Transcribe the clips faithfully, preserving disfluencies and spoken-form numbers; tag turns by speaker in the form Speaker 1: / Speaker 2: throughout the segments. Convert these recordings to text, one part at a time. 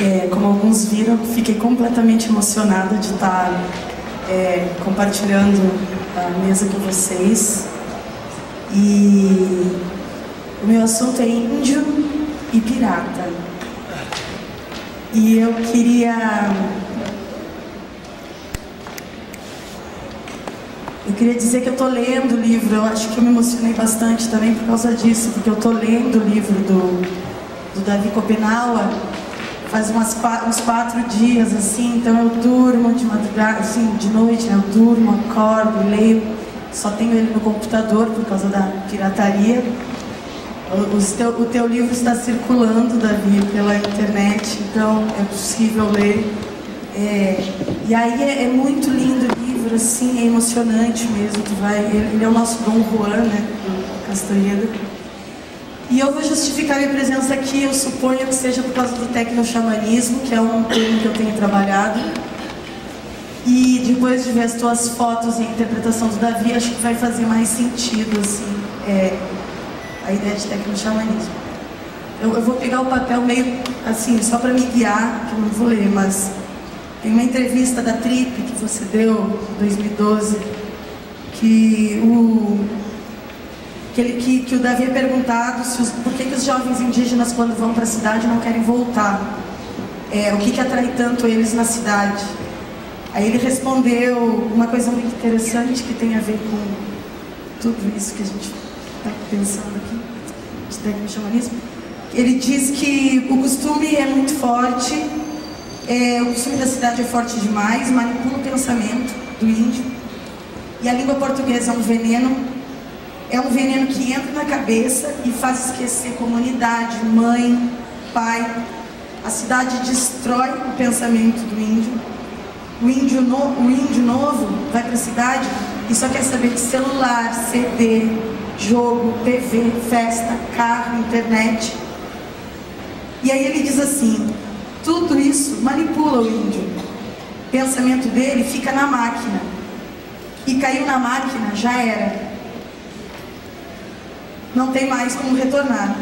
Speaker 1: É, como alguns viram, fiquei completamente emocionada de estar é, compartilhando a mesa com vocês. E o meu assunto é índio e pirata. E eu queria... Eu queria dizer que eu estou lendo o livro. Eu acho que eu me emocionei bastante também por causa disso, porque eu estou lendo o livro do, do Davi Copenaua faz umas quatro, uns quatro dias, assim, então eu durmo de madrugada, assim, de noite, né? Eu durmo, acordo, leio, só tenho ele no computador por causa da pirataria. O, o, teu, o teu livro está circulando, Davi, pela internet, então é possível ler. É, e aí é, é muito lindo o livro, assim, é emocionante mesmo. Tu vai, ele, ele é o nosso Dom Juan, né, do Castanheira. E eu vou justificar minha presença aqui, eu suponho que seja por causa do tecno-xamanismo, que é um termo que eu tenho trabalhado. E depois de ver as tuas fotos e a interpretação do Davi, acho que vai fazer mais sentido, assim, é, a ideia de tecno-xamanismo. Eu, eu vou pegar o papel meio, assim, só para me guiar, que eu não vou ler, mas tem uma entrevista da Trip que você deu em dois mil e doze, que o... Que, ele, que, que o Davi é perguntado se os, por que, que os jovens indígenas, quando vão para a cidade, não querem voltar. É, o que, que atrai tanto eles na cidade. Aí ele respondeu uma coisa muito interessante que tem a ver com tudo isso que a gente está pensando aqui, de tecno-xamanismo. Ele diz que o costume é muito forte, é, o costume da cidade é forte demais, manipula o pensamento do índio, e a língua portuguesa é um veneno. É um veneno que entra na cabeça e faz esquecer comunidade, mãe, pai. A cidade destrói o pensamento do índio. O índio, no, o índio novo vai para a cidade e só quer saber de celular, C D, jogo, T V, festa, carro, internet. E aí ele diz assim, tudo isso manipula o índio. O pensamento dele fica na máquina. E caiu na máquina, já era. Não tem mais como retornar.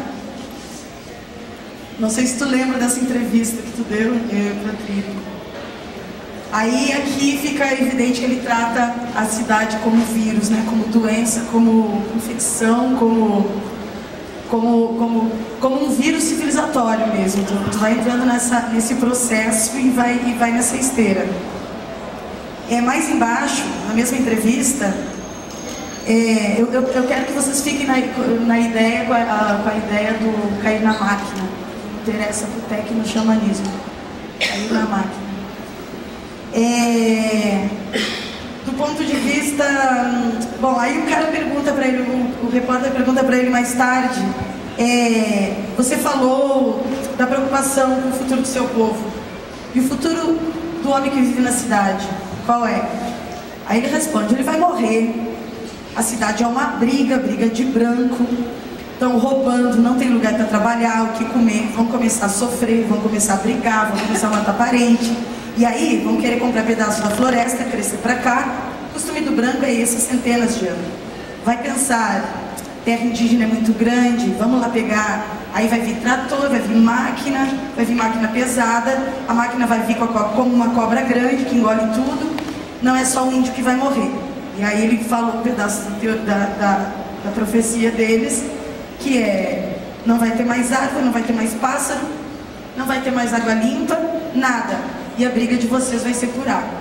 Speaker 1: Não sei se tu lembra dessa entrevista que tu deu para a Tribo. Aí aqui fica evidente que ele trata a cidade como vírus, né? Como doença, como infecção, como, como, como, como um vírus civilizatório mesmo. Tu, tu vai entrando nessa, nesse processo e vai, e vai nessa esteira. É, mais embaixo, na mesma entrevista, É, eu, eu, eu quero que vocês fiquem na, na ideia, com a, com a ideia do cair na máquina. Me interessa para o tecno-xamanismo. Cair na máquina. É, do ponto de vista... Bom, aí o cara pergunta para ele, o, o repórter pergunta para ele mais tarde, é, você falou da preocupação com o futuro do seu povo. E o futuro do homem que vive na cidade, qual é? Aí ele responde, ele vai morrer. A cidade é uma briga, briga de branco, estão roubando, não tem lugar para trabalhar, o que comer, vão começar a sofrer, vão começar a brigar, vão começar a matar parente, e aí vão querer comprar pedaços da floresta, crescer para cá. O costume do branco é esse, centenas de anos. Vai pensar, terra indígena é muito grande, vamos lá pegar, aí vai vir trator, vai vir máquina, vai vir máquina pesada, a máquina vai vir como uma cobra grande que engole tudo, não é só o índio que vai morrer. E aí ele falou um pedaço da, da, da profecia deles, que é, não vai ter mais árvore, não vai ter mais pássaro, não vai ter mais água limpa, nada. E a briga de vocês vai ser por água.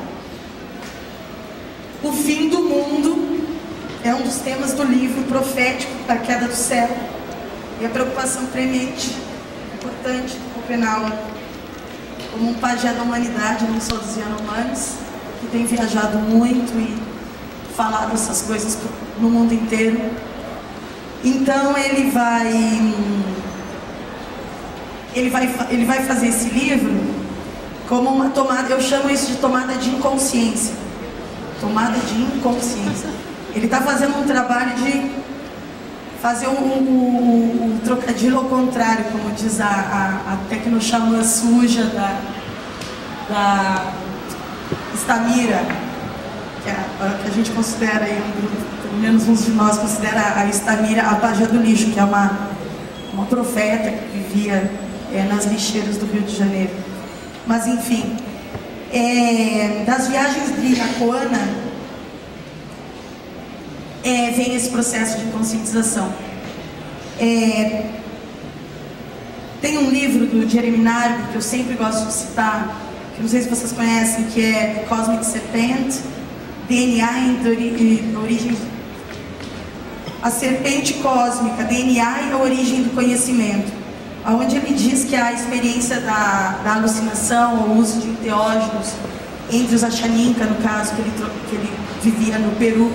Speaker 1: O fim do mundo é um dos temas do livro profético da queda do céu. E a preocupação premente, importante, Copenaua, como um pajé da humanidade, não só dos Yanomamis, que tem viajado muito e falado essas coisas no mundo inteiro. Então ele vai ele vai ele vai fazer esse livro como uma tomada, eu chamo isso de tomada de inconsciência. Tomada de inconsciência. Ele está fazendo um trabalho de fazer um, um, um, um trocadilho ao contrário, como diz a, a, a tecno-xamã suja da, da Estamira, que a, que a gente considera, aí, um grupo, pelo menos uns de nós considera a Estamira a pajé do lixo, que é uma, uma profeta que vivia é, nas lixeiras do Rio de Janeiro. Mas enfim, é, das viagens de Irapuana é, vem esse processo de conscientização. É, tem um livro do Jeremy Narby que eu sempre gosto de citar, que não sei se vocês conhecem, que é The Cosmic Serpent, D N A e origem, a serpente cósmica, D N A e a origem do conhecimento, onde ele diz que a experiência da, da alucinação, o uso de enteógenos entre os Achaninka, no caso, que ele, que ele vivia no Peru,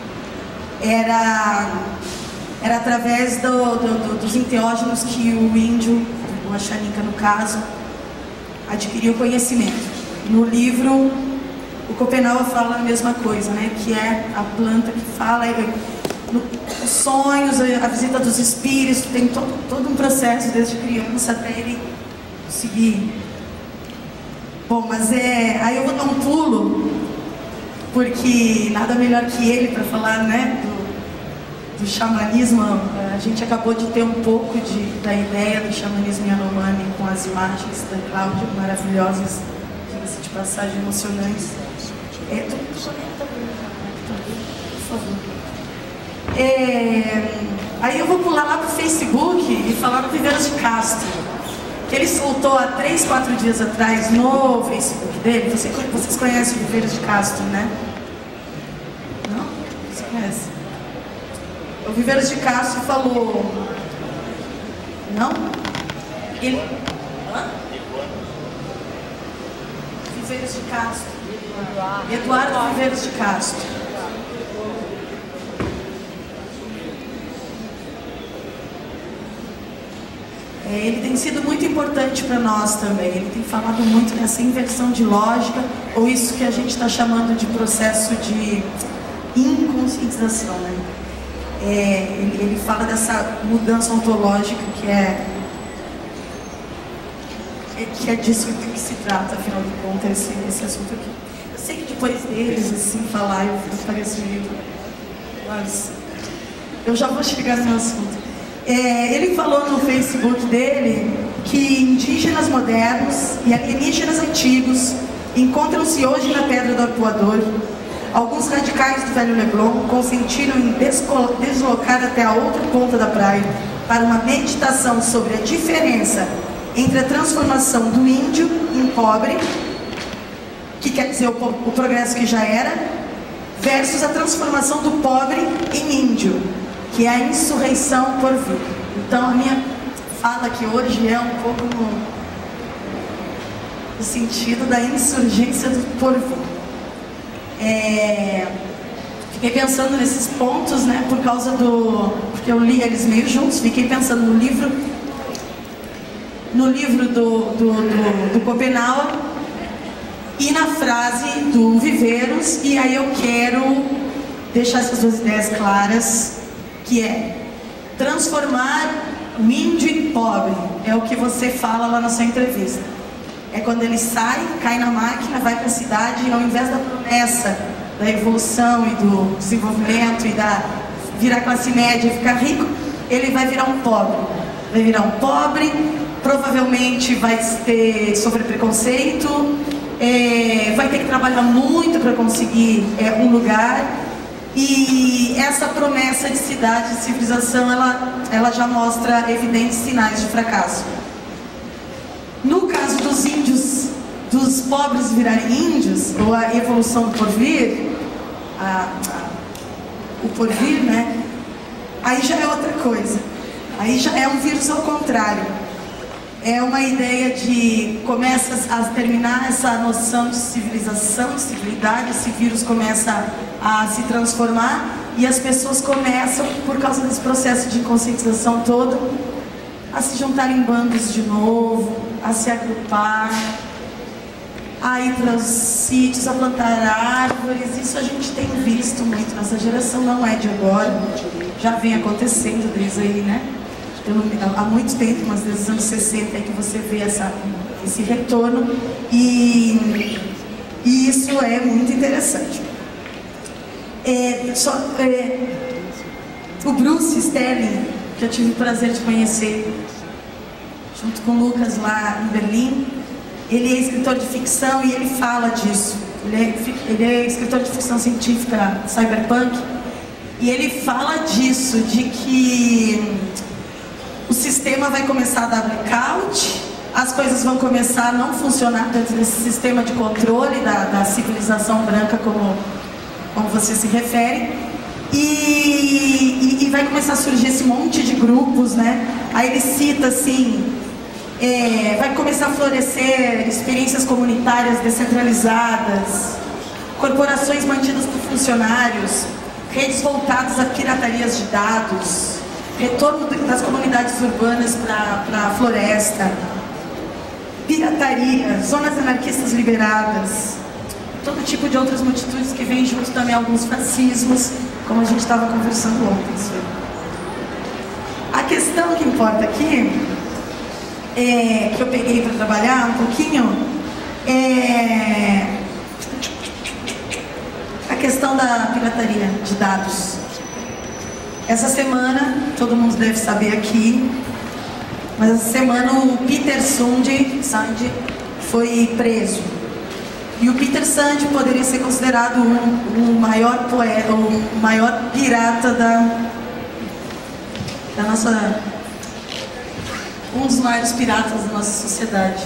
Speaker 1: era, era através do, do, do, dos enteógenos que o índio, o Achaninka no caso, adquiriu conhecimento. No livro, o Schopenhauer fala a mesma coisa, né? Que é a planta que fala, no, os sonhos, a visita dos espíritos, tem todo, todo um processo desde criança até ele conseguir. Bom, mas é, aí eu vou dar um pulo, porque nada melhor que ele para falar, né, do, do xamanismo. A gente acabou de ter um pouco de, da ideia do xamanismo Yanomami com as imagens da Cláudia, maravilhosas, diga-se de passagem, emocionantes. É, tô, tô, por favor. É, aí eu vou pular lá pro Facebook e falar do Viveiros de Castro, que ele soltou há três, quatro dias atrás no Facebook dele. Você, vocês conhecem o Viveiros de Castro, né? Não? Você conhece? O Viveiros de Castro falou... Não? Ele... Hã? Viveiros de Castro. Eduardo Viveiros de Castro. É, ele tem sido muito importante para nós também. Ele tem falado muito nessa inversão de lógica, ou isso que a gente está chamando de processo de inconscientização, né? É, ele, ele fala dessa mudança ontológica que é, é, que é disso que se trata, afinal de contas, esse, esse assunto aqui. Eu sei que depois deles, assim, falar, eu, eu pareço meio... Mas eu já vou chegar no assunto. É, ele falou no Facebook dele que indígenas modernos e alienígenas antigos encontram-se hoje na Pedra do Arpoador. Alguns radicais do Velho Leblon consentiram em deslocar até a outra ponta da praia para uma meditação sobre a diferença entre a transformação do índio em pobre, que quer dizer o, o progresso que já era, versus a transformação do pobre em índio, que é a insurreição por vir. Então a minha fala aqui hoje é um pouco no, no sentido da insurgência do porvir. É, fiquei pensando nesses pontos, né, por causa do... porque eu li eles meio juntos, fiquei pensando no livro, no livro do, do, do, do Schopenhauer e na frase do Viveiros, e aí eu quero deixar essas duas ideias claras, que é transformar o índio em pobre, é o que você fala lá na sua entrevista. É quando ele sai, cai na máquina, vai para a cidade e ao invés da promessa da evolução e do desenvolvimento e da virar classe média e ficar rico, ele vai virar um pobre. Vai virar um pobre, provavelmente vai ter, sofrer preconceito, é, vai ter que trabalhar muito para conseguir é, um lugar. E essa promessa de cidade, de civilização, ela, ela já mostra evidentes sinais de fracasso. No caso dos índios, dos pobres virarem índios, ou a evolução do porvir, a, a, o porvir, né? Aí já é outra coisa. Aí já é um vírus ao contrário. É uma ideia de... começa a terminar essa noção de civilização, de civilidade, esse vírus começa a se transformar e as pessoas começam, por causa desse processo de conscientização todo, a se juntar em bandos de novo, a se agrupar, a ir para os sítios, a plantar árvores. Isso a gente tem visto muito nessa geração, não é de agora, já vem acontecendo desde aí, né? Há muito tempo, mas desde os anos sessenta é que você vê essa, esse retorno e, e isso é muito interessante. É, só, é, o Bruce Sterling, que eu tive o prazer de conhecer junto com o Lucas lá em Berlim, Ele é escritor de ficção e ele fala disso. Ele é, ele é escritor de ficção científica cyberpunk e ele fala disso, de que o sistema vai começar a dar blackout, as coisas vão começar a não funcionar dentro desse sistema de controle da, da civilização branca, como, como você se refere, e, e, e vai começar a surgir esse monte de grupos, né? Aí ele cita assim, é, vai começar a florescer experiências comunitárias descentralizadas, corporações mantidas por funcionários, redes voltadas a piratarias de dados, retorno das comunidades urbanas para a floresta, pirataria, zonas anarquistas liberadas, todo tipo de outras multitudes que vêm junto também alguns fascismos, como a gente estava conversando ontem. A questão que importa aqui, é, que eu peguei para trabalhar um pouquinho, é a questão da pirataria de dados. Essa semana, todo mundo deve saber aqui, mas essa semana o Peter Sand, Sand foi preso. E o Peter Sand poderia ser considerado o, o maior poeta, o maior pirata da, da nossa... um dos maiores piratas da nossa sociedade.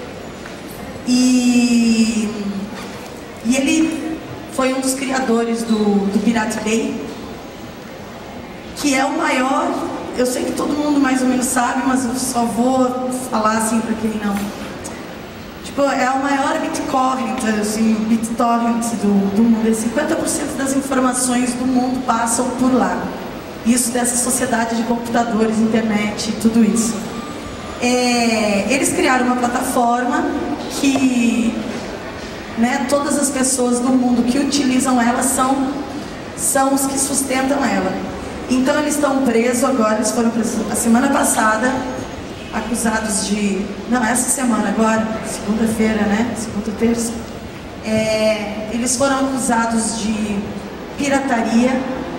Speaker 1: E, e ele foi um dos criadores do, do Pirate Bay, que é o maior, eu sei que todo mundo mais ou menos sabe, mas eu só vou falar assim para quem não. Tipo, é o maior BitTorrent, assim, BitTorrent do, do mundo. cinquenta por cento das informações do mundo passam por lá. Isso dessa sociedade de computadores, internet, tudo isso. É, eles criaram uma plataforma que, né, todas as pessoas do mundo que utilizam ela são, são os que sustentam ela. Então eles estão presos agora, eles foram presos a semana passada, acusados de... Não, essa semana agora, segunda-feira, né? Segunda, terça. É, eles foram acusados de pirataria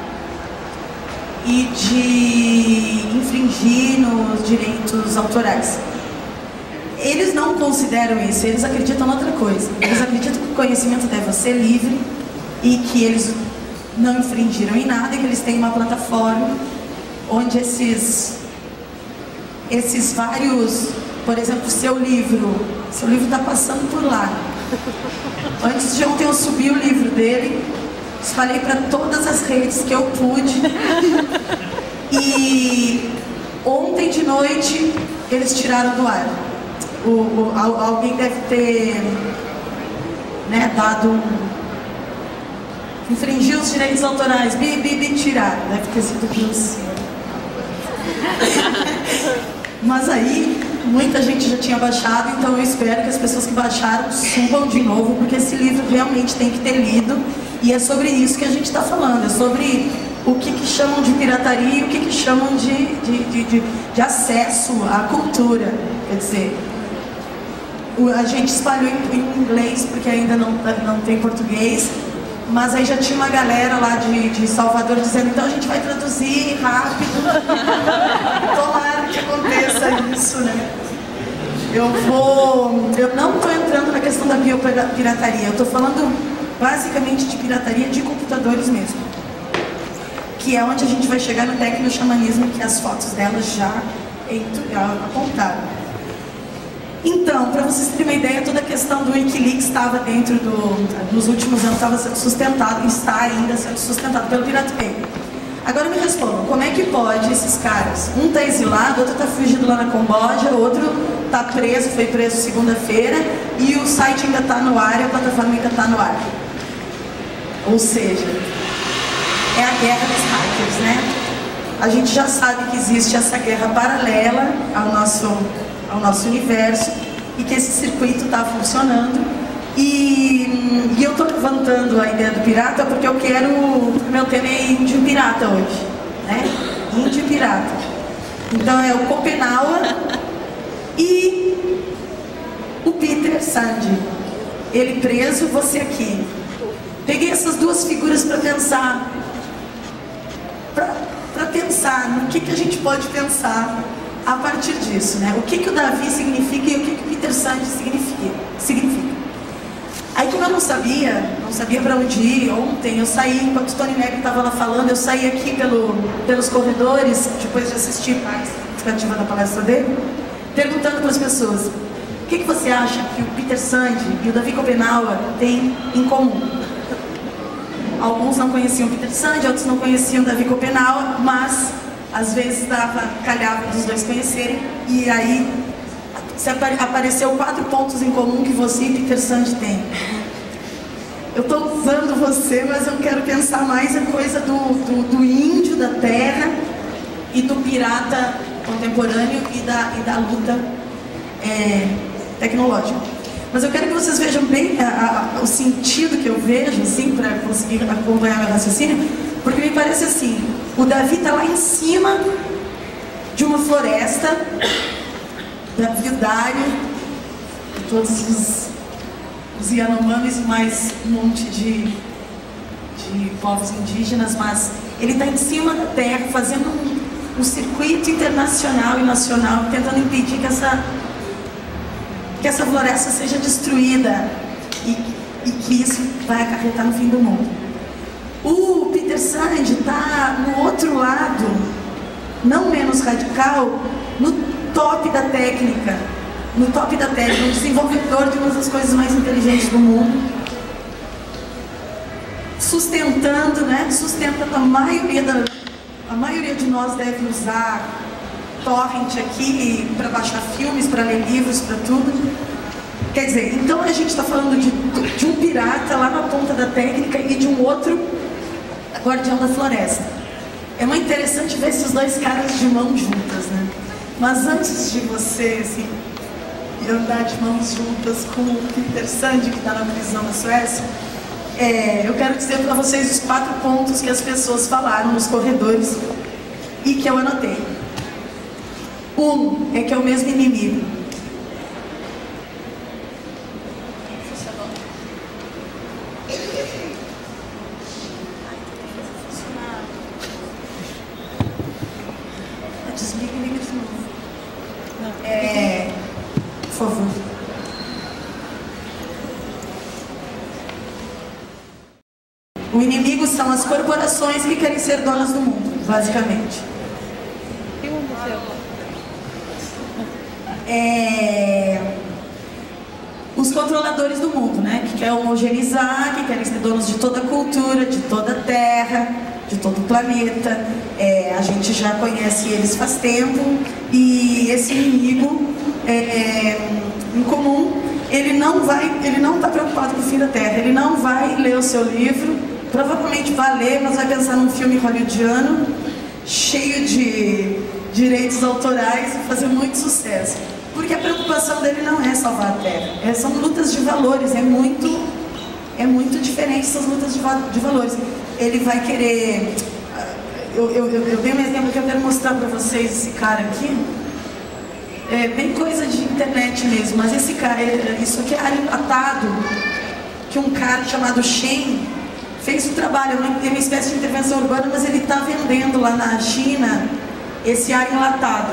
Speaker 1: e de infringir nos direitos autorais. Eles não consideram isso, eles acreditam em outra coisa. Eles acreditam que o conhecimento deve ser livre e que eles não infringiram em nada e que eles têm uma plataforma onde esses, esses vários, por exemplo, seu livro, seu livro está passando por lá. Antes de ontem eu subi o livro dele, espalhei para todas as redes que eu pude e ontem de noite eles tiraram do ar. O, o, alguém deve ter, né, dado um... infringiu os direitos autorais, bi, bi, bi, tirar, deve ter sido grosso. Mas aí, muita gente já tinha baixado, então eu espero que as pessoas que baixaram subam de novo, porque esse livro realmente tem que ter lido, e é sobre isso que a gente está falando, é sobre o que, que chamam de pirataria e o que, que chamam de, de, de, de, de acesso à cultura. Quer dizer, a gente espalhou em, em inglês, porque ainda não, não tem português, mas aí já tinha uma galera lá de, de Salvador dizendo, então a gente vai traduzir rápido. Tomara que aconteça isso, né? Eu vou... Eu não estou entrando na questão da biopirataria, eu estou falando basicamente de pirataria de computadores mesmo. Que é onde a gente vai chegar no tecno-xamanismo, que as fotos delas já apontaram. Então, para vocês terem uma ideia, toda a questão do Wikileaks estava dentro do... nos últimos anos estava sendo sustentado, e está ainda sendo sustentado pelo Pirate Bay. Agora me respondam, como é que pode esses caras? Um está exilado, outro está fugido lá na Camboja, outro está preso, foi preso segunda-feira, e o site ainda está no ar, e a plataforma ainda está no ar. Ou seja, é a guerra dos hackers, né? A gente já sabe que existe essa guerra paralela ao nosso... ao nosso universo, e que esse circuito está funcionando. E, e eu estou levantando a ideia do pirata porque eu quero... o meu tema é índio pirata hoje, né? Índio pirata. Então é o Copenhague e o Peter Sand. Ele preso, você aqui. Peguei essas duas figuras para pensar, para pensar no que, que a gente pode pensar a partir disso, né? O que, que o Davi significa e o que, que o Peter Sand significa. significa. Aí, como eu não sabia, não sabia para onde ir, ontem eu saí, enquanto o Tony Negri estava lá falando, eu saí aqui pelo, pelos corredores, depois de assistir a explicativa da palestra dele, perguntando para as pessoas: o que, que você acha que o Peter Sand e o Davi Copenhaver têm em comum? Alguns não conheciam o Peter Sand, outros não conheciam o Davi Copenhaver, mas às vezes dava, calhava dos dois conhecerem, e aí se apareceu quatro pontos em comum que você e Peter Sand têm. Eu estou usando você, mas eu quero pensar mais em coisa do, do, do índio, da terra e do pirata contemporâneo e da, e da luta é, tecnológica. Mas eu quero que vocês vejam bem a, a, o sentido que eu vejo, assim, para conseguir acompanhar meu raciocínio, porque me parece assim: o Davi está lá em cima de uma floresta, Davi Dário, todos os, os Yanomamis e mais um monte de, de povos indígenas, mas ele está em cima da terra, fazendo um, um circuito internacional e nacional, tentando impedir que essa, que essa floresta seja destruída e, e que isso vai acarretar no fim do mundo. O Peter Sand está no outro lado, não menos radical, no top da técnica, no top da técnica, um desenvolvedor de uma das coisas mais inteligentes do mundo, sustentando, né, sustentando a maioria da, a maioria de nós deve usar torrent aqui para baixar filmes, para ler livros, para tudo. Quer dizer, então a gente está falando de, de um pirata lá na ponta da técnica e de um outro guardião da floresta. É muito interessante ver esses dois caras de mão juntas, né? Mas antes de você, assim, andar de mãos juntas com o Peter Sand, que está na prisão na Suécia, é, eu quero dizer para vocês os quatro pontos que as pessoas falaram nos corredores e que eu anotei. Um é que é o mesmo inimigo. Desliga e liga de novo. É, por favor. O inimigo são as corporações que querem ser donas do mundo, basicamente. É, os controladores do mundo, né? Que querem homogeneizar, que querem ser donos de toda a cultura, de toda a terra, de todo o planeta. É, a gente já conhece eles faz tempo, e esse inimigo é, em comum, ele não vai, ele não está preocupado com o fim da Terra, ele não vai ler o seu livro, provavelmente vai ler, mas vai pensar num filme hollywoodiano cheio de direitos autorais e fazer muito sucesso, porque a preocupação dele não é salvar a Terra, é, são lutas de valores, é muito, é muito diferente essas lutas de, de valores. Ele vai querer... Eu, eu, eu, eu dei um exemplo que eu quero mostrar para vocês, esse cara aqui. É bem coisa de internet mesmo, mas esse cara, isso aqui é ar enlatado, que um cara chamado Shen fez o trabalho, é uma espécie de intervenção urbana, mas ele está vendendo lá na China esse ar enlatado.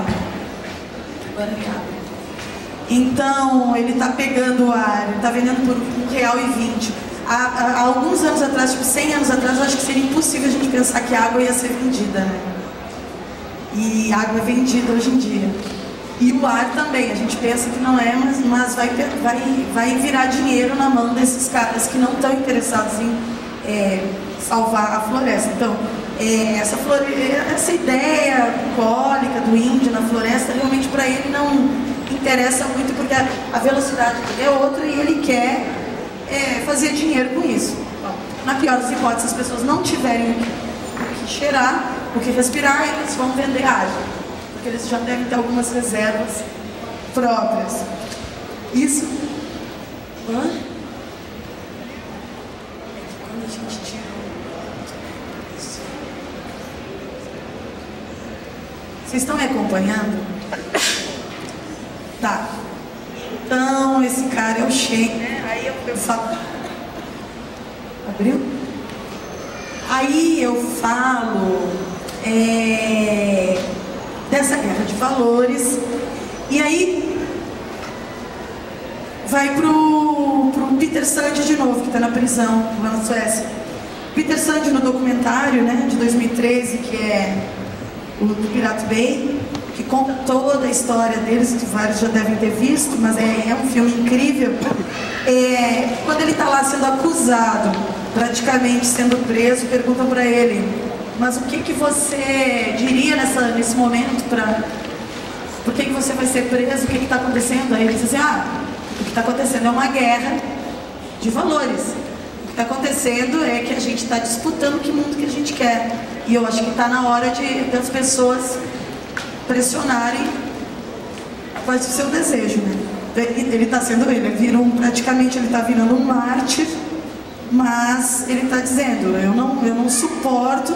Speaker 1: Então, ele está pegando o ar, ele está vendendo por um real e vinte. Há, há, há alguns anos atrás, tipo cem anos atrás, eu acho que seria impossível a gente pensar que a água ia ser vendida, né? E a água é vendida hoje em dia. E o ar também, a gente pensa que não é, mas, mas vai, vai, vai virar dinheiro na mão desses caras que não estão interessados em é, salvar a floresta. Então, é, essa, flore... essa ideia bucólica do índio na floresta, realmente para ele não interessa muito, porque a, a velocidade dele é outra e ele quer É, fazer dinheiro com isso. Bom, na pior das hipóteses, as pessoas não tiverem o que, o que cheirar, o que respirar, eles vão vender água, porque eles já devem ter algumas reservas próprias. Isso. Hã? Quando a gente tira isso. Vocês estão me acompanhando? Tá. Então, esse cara é o Shen, né? Aí eu, eu falo... Abriu? Aí eu falo é, dessa guerra de valores, e aí vai pro Peter Sand de novo, que está na prisão lá na Suécia. Peter Sand, no documentário, né, de dois mil e treze, que é o do Pirate Bay, que conta toda a história deles, que vários já devem ter visto, mas é, é um filme incrível. É, quando ele está lá sendo acusado, praticamente sendo preso, perguntam para ele: mas o que, que você diria nessa, nesse momento para... Por que, que você vai ser preso? O que está acontecendo? Aí ele diz assim: ah, o que está acontecendo é uma guerra de valores. O que está acontecendo é que a gente está disputando que mundo que a gente quer. E eu acho que está na hora de, das pessoas pressionarem o seu desejo, né? Ele está sendo, ele vira um, praticamente ele está virando um mártir, mas ele está dizendo: eu não, eu não suporto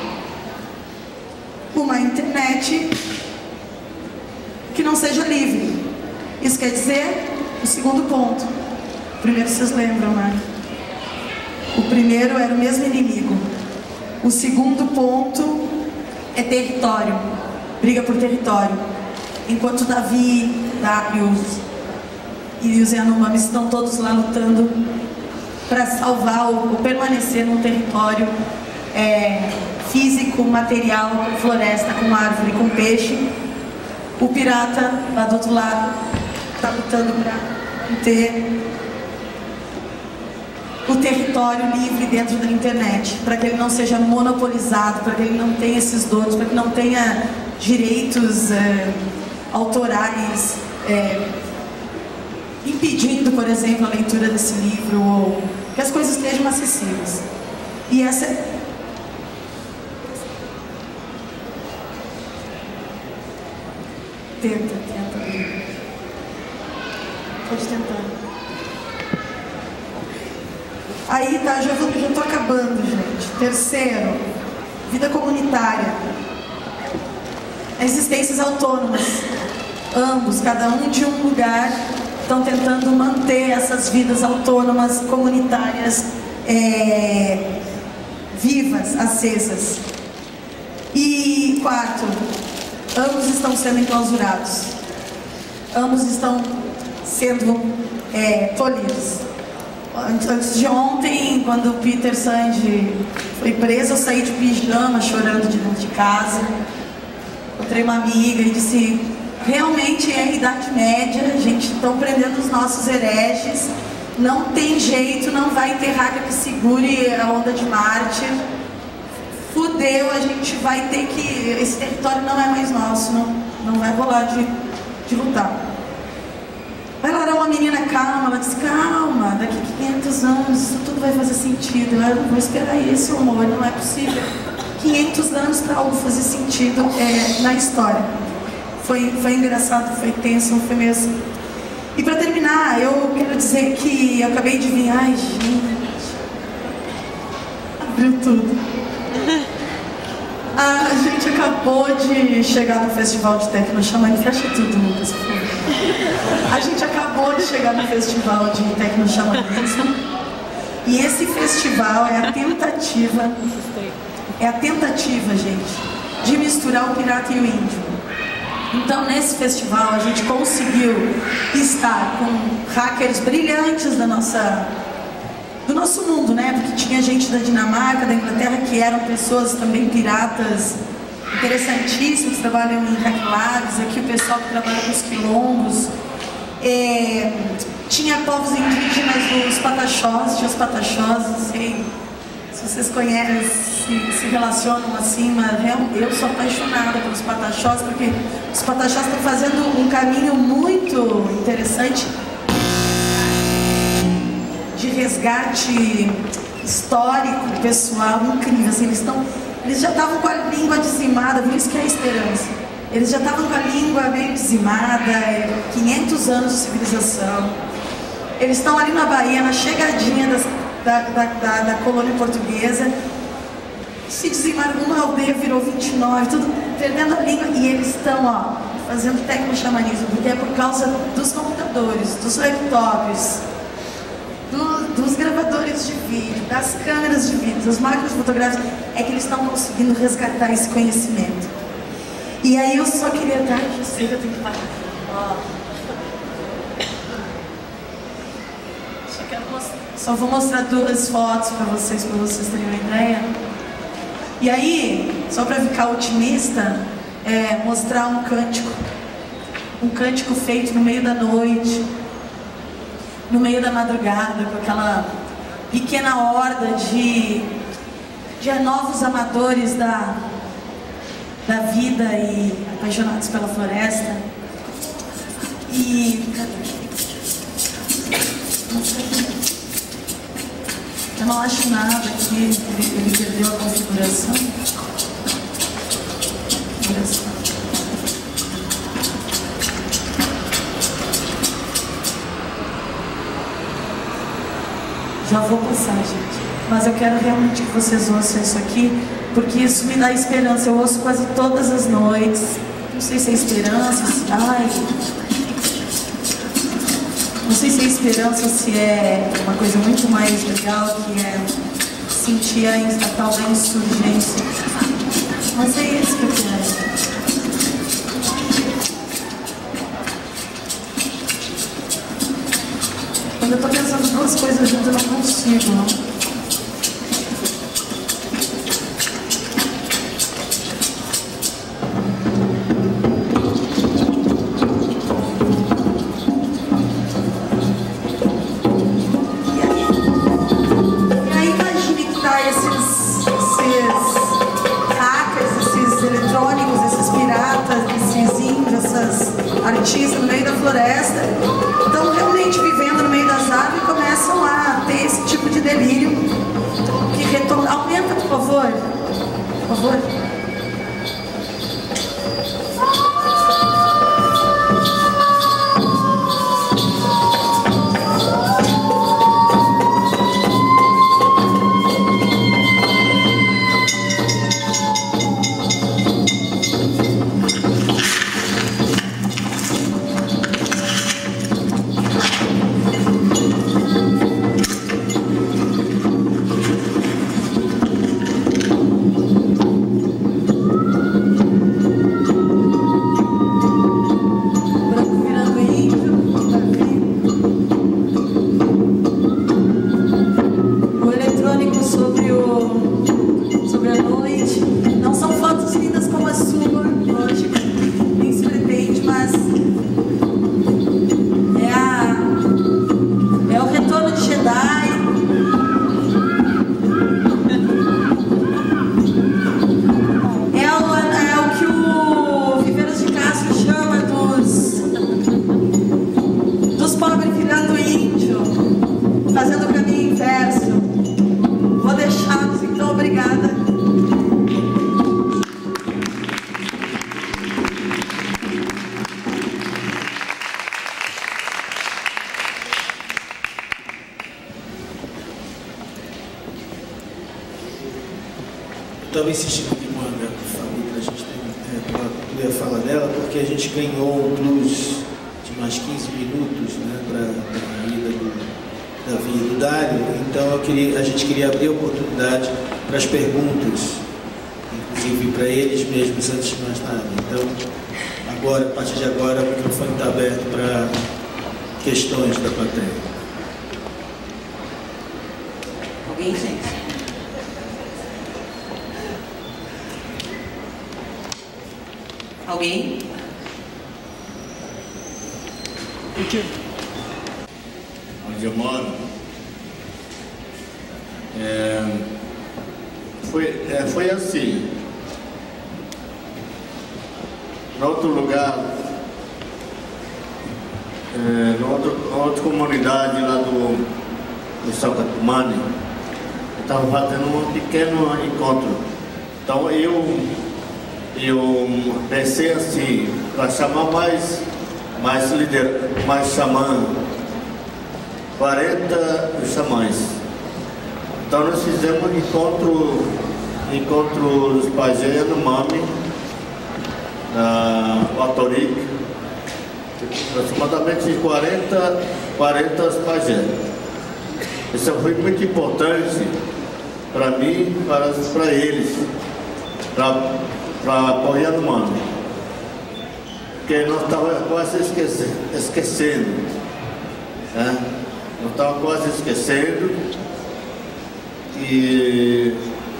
Speaker 1: uma internet que não seja livre. Isso quer dizer, o segundo ponto. O primeiro vocês lembram, né? O primeiro era o mesmo inimigo. O segundo ponto é território. Briga por território. Enquanto Davi, Darius e os Yanomamis estão todos lá lutando para salvar ou, ou permanecer num território é, físico, material, com floresta, com árvore, com peixe, o pirata lá do outro lado está lutando para ter o território livre dentro da internet, para que ele não seja monopolizado, para que ele não tenha esses donos, para que não tenha direitos é, autorais é, impedindo, por exemplo, a leitura desse livro, ou que as coisas estejam acessíveis. E essa é... Tenta, tenta. Pode tentar. Aí tá, já, vou, já tô acabando, gente. Terceiro, vida comunitária. Existências autônomas. Ambos, cada um de um lugar, estão tentando manter essas vidas autônomas, comunitárias, é, vivas, acesas. E quarto, ambos estão sendo enclausurados. Ambos estão sendo é, tolhidos. Antes de ontem, quando o Peter Sand foi preso, eu saí de pijama chorando de dentro de casa. Encontrei uma amiga e disse: realmente é a Idade Média, a gente está prendendo os nossos hereges, não tem jeito, não vai ter hacker que segure a onda de mártir. Fudeu, a gente vai ter que... Esse território não é mais nosso, não, não vai rolar de, de lutar. Ela era uma menina calma, ela disse: calma, daqui a quinhentos anos isso tudo vai fazer sentido. Eu não vou esperar isso, amor, não é possível. quinhentos anos para algo fazer sentido é, na história. Foi, foi engraçado, foi tenso, não foi mesmo. E para terminar, eu quero dizer que eu acabei de vir... Ai, gente... Abriu tudo. A gente acabou de chegar no Festival de Tecno Xamanismo. Fecha tudo, Lucas, por favor. A gente acabou de chegar no Festival de Tecno Xamanismo. E esse festival é a tentativa... É a tentativa, gente, de misturar o pirata e o índio. Então, nesse festival, a gente conseguiu estar com hackers brilhantes da nossa, do nosso mundo, né? Porque tinha gente da Dinamarca, da Inglaterra, que eram pessoas também piratas interessantíssimos, que trabalham em hack labs. Aqui o pessoal que trabalha com os quilombos. É, tinha povos indígenas dos pataxós, tinha os pataxós, não sei se vocês conhecem, se, se relacionam assim, mas eu sou apaixonada pelos pataxós, porque os pataxós estão fazendo um caminho muito interessante de resgate histórico, pessoal, incrível. Assim, eles, tão, eles já estavam com a língua dizimada, por isso que é a esperança. Eles já estavam com a língua meio dizimada, quinhentos anos de civilização. Eles estão ali na Bahia, na chegadinha das, da, da, da, da colônia portuguesa. Se dizimaram, uma aldeia virou vinte e nove, tudo perdendo a língua. E eles estão, ó, fazendo tecno-xamanismo, porque é por causa dos computadores, dos laptops, do, dos gravadores de vídeo, das câmeras de vídeo, das máquinas fotográficas, é que eles estão conseguindo resgatar esse conhecimento. E aí eu só queria dar, eu sei que eu tenho que parar. Ó. Só quero mostrar. Só vou mostrar duas fotos para vocês, para vocês terem uma ideia. E aí, só para ficar otimista, é, mostrar um cântico. Um cântico feito no meio da noite, no meio da madrugada, com aquela pequena horda de, de novos amadores da, da vida e apaixonados pela floresta. E eu não acho nada aqui, ele, ele perdeu a configuração. Olha só. Já vou passar, gente. Mas eu quero realmente que vocês ouçam isso aqui, porque isso me dá esperança. Eu ouço quase todas as noites. Não sei se é esperança, se... Ai... Não sei se é esperança ou se é uma coisa muito mais legal, que é sentir a, a tal da insurgência. Mas é isso que eu quero. Quando eu tô pensando duas coisas juntas, eu não consigo, não. Artistas no meio da floresta, estão realmente vivendo no meio das árvores e começam a ter esse tipo de delírio que retorna. Aumenta, por favor. Por favor. Fazendo o caminho inverso. Vou deixá-los, então, obrigada.
Speaker 2: Eu estava insistindo aqui com a família, a gente tem para concluir a fala dela, porque a gente ganhou um plus de mais quinze minutos, né, para a ida do Davi e do Dário. Então eu queria, a gente queria abrir a oportunidade para as perguntas, inclusive para eles mesmos, antes de mais nada. Então, agora, a partir de agora, o microfone está aberto para questões da plateia.
Speaker 3: Alguém, gente? Alguém?
Speaker 4: Onde eu moro, é, foi, é, foi assim. Em outro lugar, é, em outra comunidade lá do, do Sacatumane, eu estava fazendo um pequeno encontro. Então eu, eu pensei assim, para chamar mais, mais líder, mais xamã, quarenta xamãs. Então nós fizemos um encontro, encontro dos pajés no Mami, na Autoric, aproximadamente quarenta, quarenta pajés. Isso foi muito importante para mim e para, para eles, para apoiar no Mami, porque nós estávamos quase esquecendo, esquecendo né? Eu estava quase esquecendo que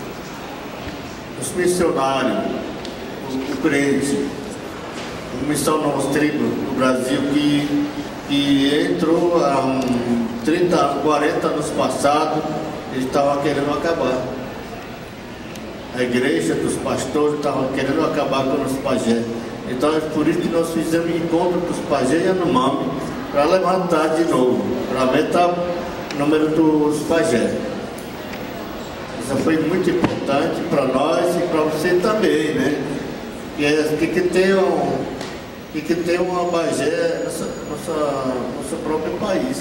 Speaker 4: os missionários, o, o crente, a missão nos tribos do Brasil que, que entrou há um trinta, quarenta anos passados, eles estavam querendo acabar. A igreja dos pastores estava querendo acabar com os pajés. Então é por isso que nós fizemos encontro dos pajés e Yanomami, para levantar de novo, para aumentar o número dos pajés. Isso foi muito importante para nós e para você também, né? E é, tem que ter um, tem que ter uma pajé no nosso próprio país.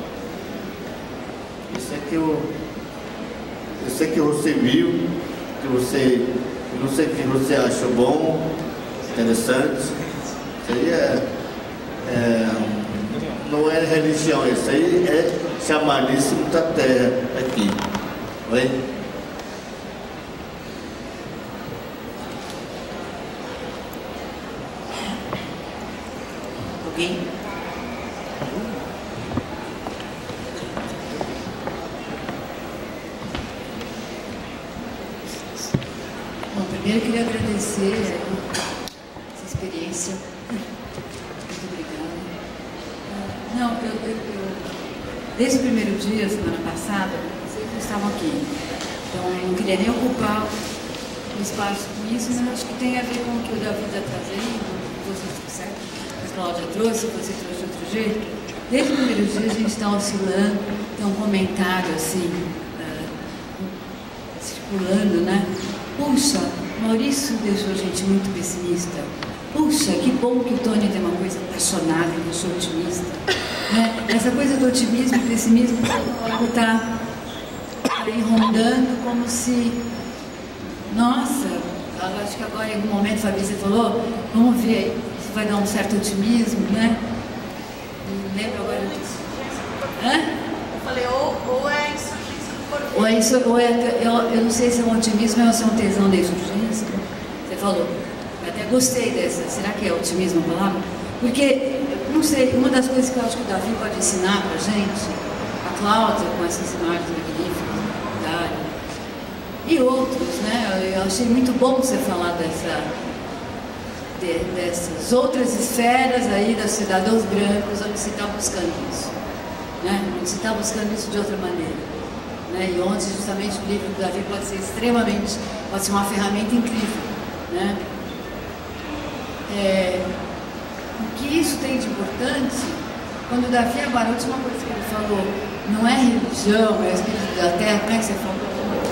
Speaker 4: Isso é que eu, eu sei que você viu, que você, eu não sei o que você achou bom, interessante. Isso aí é, é, não é religião, isso aí é xamanismo da terra aqui. Oi?
Speaker 3: Alguém?
Speaker 5: Bom, primeiro eu queria agradecer essa experiência. Muito obrigada. Não, eu, eu, eu desde o primeiro dia, semana passada, vocês não estavam aqui. Então eu não queria nem ocupar o espaço com isso, mas acho que tem a ver com o que o Davi está trazendo, vocês, certo? A Cláudia trouxe, você trouxe de outro jeito. Desde o primeiro dia a gente está oscilando, tem um comentário assim, uh, circulando, né? Puxa, Maurício deixou a gente muito pessimista. Puxa, que bom que o Tony tem uma coisa apaixonada, que eu sou otimista. Né? Essa coisa do otimismo e pessimismo está aí rondando como se... Nossa, eu acho que agora em algum momento a Fabrícia falou, vamos ver, isso vai dar um certo otimismo, né? Não lembro agora disso. Hã?
Speaker 1: Eu falei, ou, ou é insurgência do corpo.
Speaker 5: Ou é isso, ou é, eu, eu não sei se é um otimismo ou se é um tesão da insurgência. Você falou. Eu até gostei dessa. Será que é otimismo a palavra? Porque, não sei, uma das coisas que eu acho que o Davi pode ensinar pra gente, a Cláudia com essas imagens magníficas, Dário, e outros, né? Eu achei muito bom você falar dessa, de, dessas outras esferas aí dos cidadãos brancos onde se está buscando isso, né? Onde se está buscando isso de outra maneira. Né? E onde justamente o livro do Davi pode ser extremamente, pode ser uma ferramenta incrível, né? É, o que isso tem de importante, quando o Davi, agora a última coisa que ele falou, não é religião, é o espírito da terra, como é que você falou?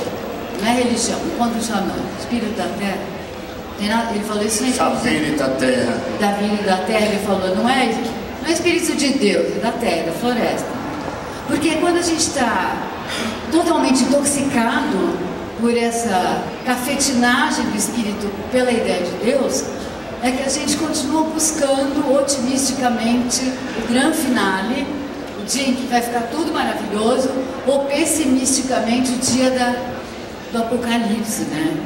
Speaker 5: Não é religião, enquanto chama espírito da terra, tem nada, ele falou isso em
Speaker 4: Espírito da terra.
Speaker 5: Davi da terra, ele falou, não é, não é espírito de Deus, é da terra, da floresta. Porque quando a gente está totalmente intoxicado por essa cafetinagem do espírito pela ideia de Deus, é que a gente continua buscando otimisticamente o grande finale, o dia em que vai ficar tudo maravilhoso, ou pessimisticamente o dia da, do apocalipse, né?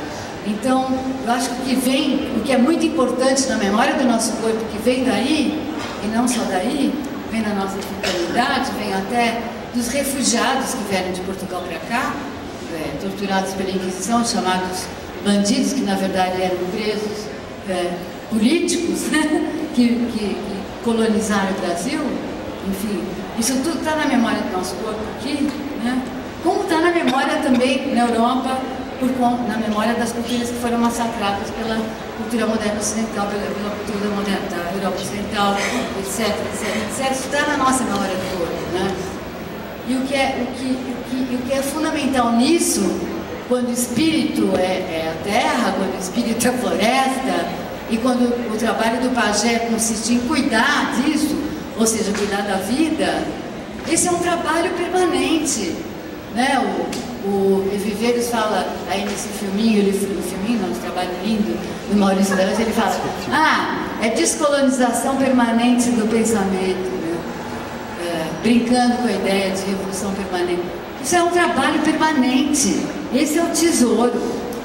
Speaker 5: Então, eu acho que o que vem, o que é muito importante na memória do nosso corpo, que vem daí, e não só daí, vem da nossa africanidade, vem até dos refugiados que vieram de Portugal para cá, é, torturados pela Inquisição, chamados bandidos, que na verdade eram presos é, políticos, né, que, que, que colonizaram o Brasil. Enfim, isso tudo está na memória do nosso corpo aqui, né? Como está na memória também na Europa, por conta, na memória das culturas que foram massacradas pela cultura moderna ocidental, pela, pela cultura moderna da Europa Ocidental, etc, etc, etcétera. Isso está na nossa memória do corpo, né? E o que é, o que, o que, o que é fundamental nisso, quando o espírito é, é a terra, quando o espírito é a floresta, e quando o trabalho do pajé consiste em cuidar disso, ou seja, cuidar da vida, esse é um trabalho permanente, né? O, O Viveiros fala aí nesse filminho, ele, no filminho, nosso trabalho lindo, do Maurício Damas, ele fala, ah, é descolonização permanente do pensamento, né? É, brincando com a ideia de revolução permanente. Isso é um trabalho permanente, esse é o tesouro,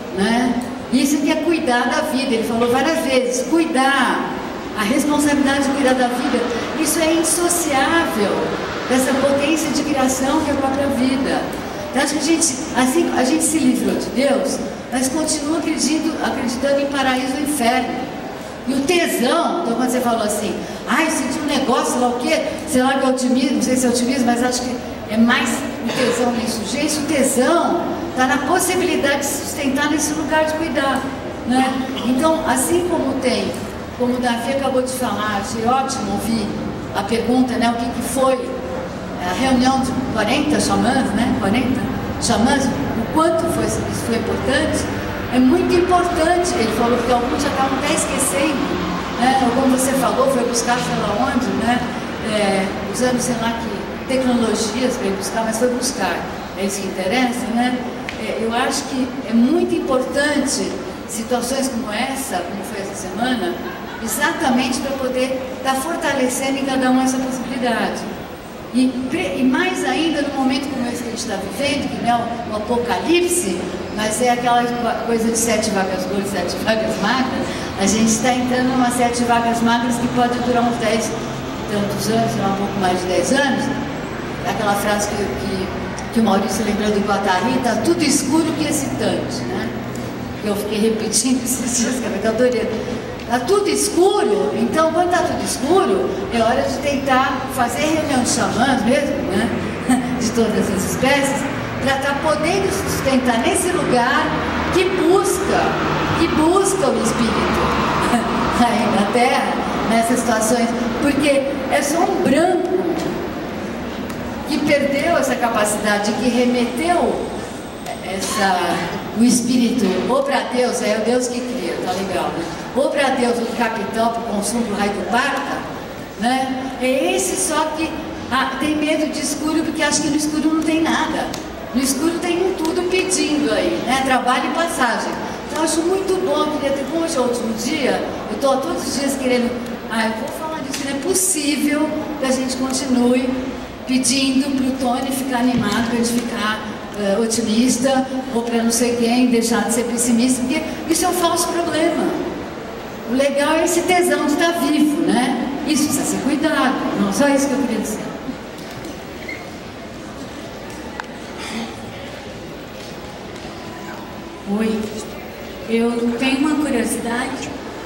Speaker 5: né? Isso que é cuidar da vida, ele falou várias vezes, cuidar, a responsabilidade de cuidar da vida. isso é indissociável dessa potência de criação que é a própria vida. Então, acho que a gente, assim, a gente se livrou de Deus, mas continua acreditando, acreditando em paraíso e inferno. E o tesão, então quando você falou assim, ai, eu senti um negócio, sei lá o quê, sei lá que é otimismo, não sei se é otimismo, mas acho que é mais o tesão nisso. Gente, o tesão está na possibilidade de se sustentar nesse lugar de cuidar, né? Então, assim como tem, como o Davi acabou de falar, achei ótimo ouvir a pergunta, né, o que, que foi a reunião de quarenta xamãs, né, quarenta xamãs, o quanto foi, isso foi importante. É muito importante, ele falou que alguns acabam até esquecendo, né? Ou como você falou, foi buscar sei lá onde, né? É, usando, sei lá, que tecnologias para ir buscar, mas foi buscar, é isso que interessa, né? É, eu acho que é muito importante situações como essa, como foi essa semana, exatamente para poder estar tá fortalecendo em cada um essa possibilidade. E, e mais ainda no momento como esse que a gente está vivendo, que não é o, o apocalipse, mas é aquela coisa de sete vacas gordas, sete vacas magras. A gente está entrando numa sete vacas magras que pode durar uns dez, tantos anos, um pouco mais de dez anos. Aquela frase que, que, que o Maurício lembrou do Guattari, está tudo escuro que excitante, né? Eu fiquei repetindo esses dias, que eu adorei. Está tudo escuro, então quando está tudo escuro, é hora de tentar fazer reunião de xamãs mesmo, né? De todas as espécies, para estar tá podendo sustentar nesse lugar que busca, que busca o espírito aí na Terra, nessas situações, porque é só um branco que perdeu essa capacidade, que remeteu essa, o espírito ou para Deus, é o Deus que cria, tá legal, né? Ou para Deus, o capital, para o consumo do raio do parta, né? É esse só que ah, tem medo de escuro, porque acha que no escuro não tem nada. No escuro tem um tudo pedindo aí, né? Trabalho e passagem. Então eu acho muito bom, eu queria ter, como hoje é o último dia, eu estou todos os dias querendo, ah, eu vou falar disso, não é possível que a gente continue pedindo para o Tony ficar animado, para a gente ficar uh, otimista, ou para não sei quem deixar de ser pessimista, porque isso é um falso problema. O legal é esse tesão de estar vivo, né? Isso precisa ser cuidado, não só isso que eu queria dizer.
Speaker 6: Oi, eu tenho uma curiosidade.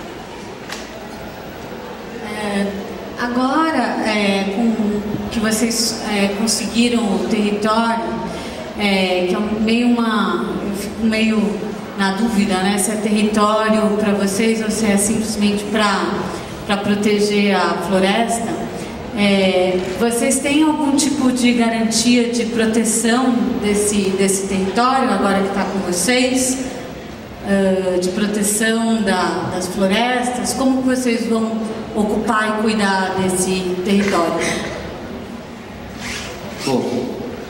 Speaker 6: É, agora, é, com que vocês é, conseguiram o território, é, que é meio uma, eu fico meio na dúvida, né, se é território para vocês ou se é simplesmente para para proteger a floresta. É, vocês têm algum tipo de garantia de proteção desse, desse território, agora que está com vocês? Uh, de proteção da, das florestas? Como que vocês vão ocupar e cuidar desse território?
Speaker 2: Bom,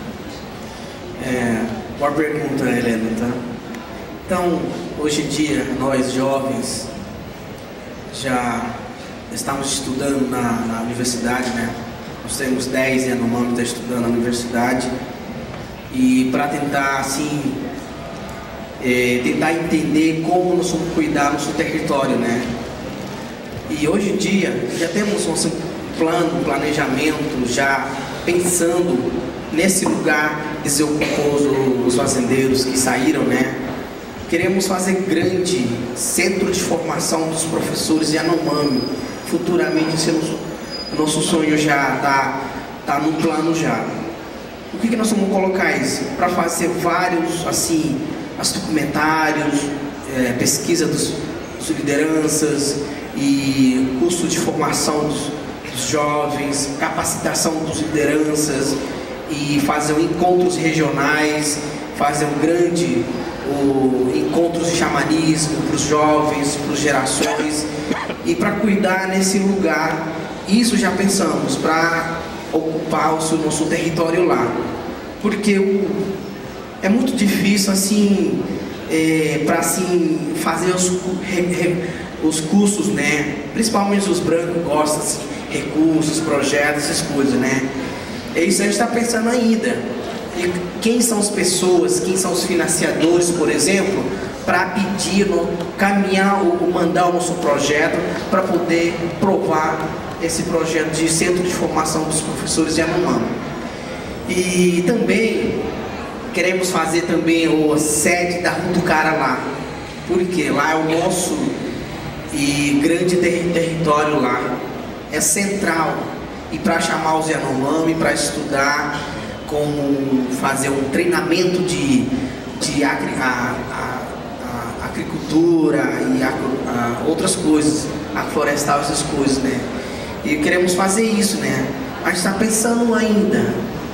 Speaker 2: é, boa pergunta, Helena, tá? Então, hoje em dia, nós jovens já estamos estudando na, na universidade, né? Nós temos dez Yanomami está estudando na universidade, e para tentar assim é, tentar entender como nós vamos cuidar do nosso território, né? E hoje em dia já temos um plano, um planejamento, já pensando nesse lugar que se ocupou os, os fazendeiros que saíram, né? Queremos fazer grande centro de formação dos professores Yanomami. Futuramente, esse é nosso, nosso sonho já está tá no plano já. O que, que nós vamos colocar isso? Para fazer vários, assim, as documentários, é, pesquisa dos, dos lideranças e curso de formação dos, dos jovens, capacitação dos lideranças e fazer encontros regionais, fazer um grande o, encontros de xamanismo para os jovens, para as gerações, e para cuidar nesse lugar. Isso já pensamos, para ocupar o nosso território lá, porque o, é muito difícil assim, é, para assim, fazer os, re, re, os cursos, né? Principalmente os brancos gostam assim, recursos, projetos, essas coisas, né? É isso a gente está pensando ainda. E quem são as pessoas, quem são os financiadores, por exemplo, para pedir, no, caminhar ou mandar o nosso projeto para poder provar
Speaker 7: esse projeto de Centro de Formação dos Professores de Yanomami. E também queremos fazer também a sede da Rutucara lá, porque lá é o nosso e grande ter território lá, é central. E para chamar os Yanomami para estudar como fazer um treinamento de, de agri, a, a, a agricultura e a, a, outras coisas, agroflorestal, essas coisas, né? E queremos fazer isso, né? A gente está pensando ainda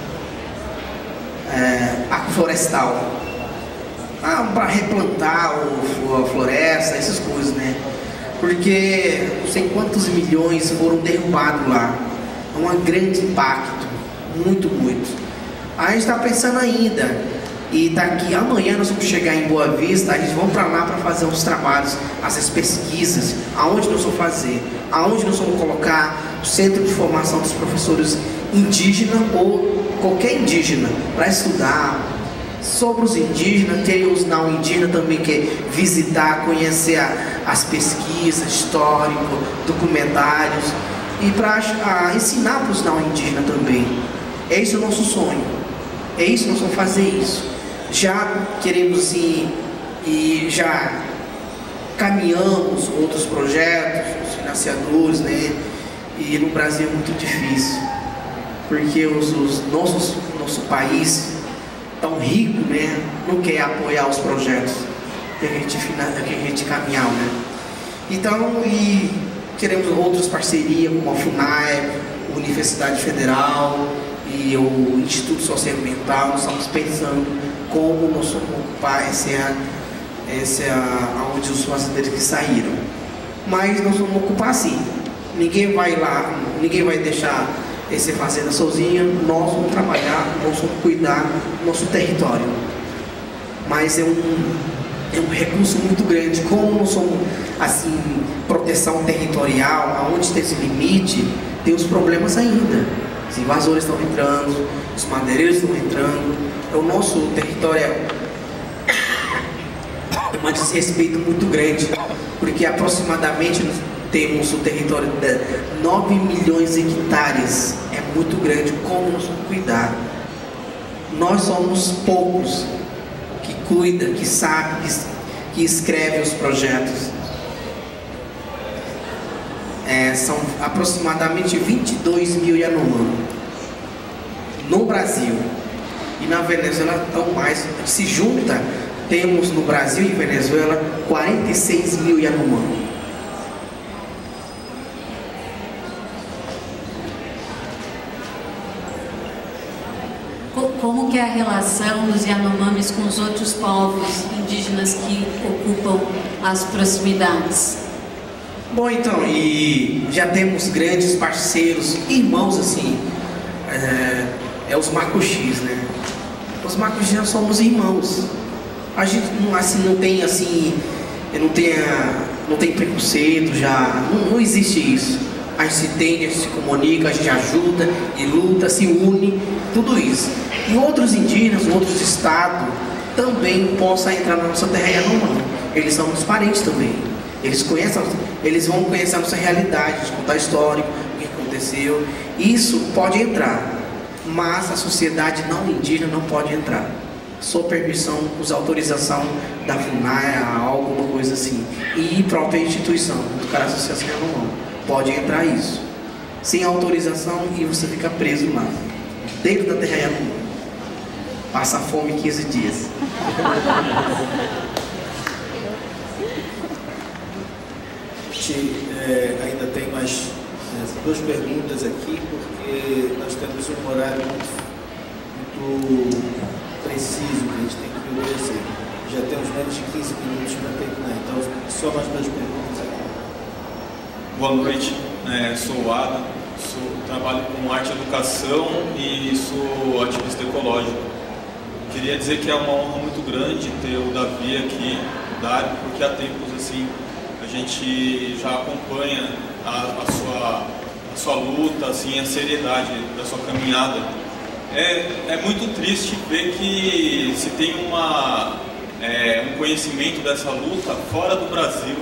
Speaker 7: é, agroflorestal, ah, para replantar o, a floresta, essas coisas, né? Porque não sei quantos milhões foram derrubados lá. É um grande impacto, muito, muito. A gente está pensando ainda, e daqui amanhã nós vamos chegar em Boa Vista, a gente vamos para lá para fazer uns trabalhos, essas pesquisas, aonde nós vamos fazer, aonde nós vamos colocar o Centro de Formação dos Professores Indígenas ou qualquer indígena, para estudar sobre os indígenas, ter os não indígenas também, que é visitar, conhecer a, as pesquisas, histórico, documentários, e para ensinar para os não indígenas também. É esse o nosso sonho, é isso que nós vamos fazer isso. Já queremos ir e já caminhamos outros projetos, os financiadores, né? E no Brasil é muito difícil, porque os, os nossos, nosso país tão rico, né? Não quer apoiar os projetos que a gente, que a gente caminhar, né? Então, e queremos outras parcerias como a FUNAI, a Universidade Federal e o Instituto Socioambiental. Nós estamos pensando como nós vamos ocupar essa, essa onde os fazendeiros que saíram. Mas nós vamos ocupar sim. Ninguém vai lá, ninguém vai deixar essa fazenda sozinha. Nós vamos trabalhar, nós vamos cuidar do nosso território. Mas é um, é um recurso muito grande. Como nós somos assim, proteção territorial, aonde tem esse limite, tem os problemas ainda. Os invasores estão entrando, os madeireiros estão entrando. O nosso território é um desrespeito muito grande, porque aproximadamente temos o território de nove milhões de hectares. É muito grande. Como nós vamos cuidar? Nós somos poucos que cuida, que sabe, que, que escreve os projetos. É, são aproximadamente vinte e dois mil Yanomami no Brasil, e na Venezuela estão mais. Se junta, temos no Brasil e Venezuela quarenta e seis mil Yanomami.
Speaker 6: Como que é a relação dos Yanomamis com os outros povos indígenas que ocupam as proximidades?
Speaker 7: Bom, então, e já temos grandes parceiros, irmãos assim, é, é os Macuxis, né? Os Macuxis já somos irmãos. A gente não, assim, não tem assim, não tem, não tem preconceito, já, não, não existe isso. A gente se entende, a gente se comunica, a gente ajuda e luta, se une, tudo isso. E outros indígenas, outros estados também possam entrar na nossa terra Yanomami. Eles são os parentes também. Eles conhecem, eles vão conhecer a nossa realidade, contar a história, o que aconteceu. Isso pode entrar, mas a sociedade não indígena não pode entrar. Só permissão, usa autorização da FUNAI, alguma coisa assim. E própria instituição, do cara Associação Yanomami. Pode entrar isso. Sem autorização e você fica preso lá, dentro da terra Yanomami. Passa fome quinze dias.
Speaker 2: É, ainda tem mais né, duas perguntas aqui, porque nós temos um horário muito, muito preciso que a gente tem que obedecer. Já temos menos de quinze minutos para terminar, então só mais duas perguntas aqui.
Speaker 8: Boa noite, é, sou o Ada, sou, trabalho com arte e educação e sou ativista ecológico. Queria dizer que é uma honra muito grande ter o Davi aqui, o Dário, porque há tempos assim a gente já acompanha a, a, sua, a sua luta, assim, a seriedade da sua caminhada. É, é muito triste ver que se tem uma, é, um conhecimento dessa luta fora do Brasil.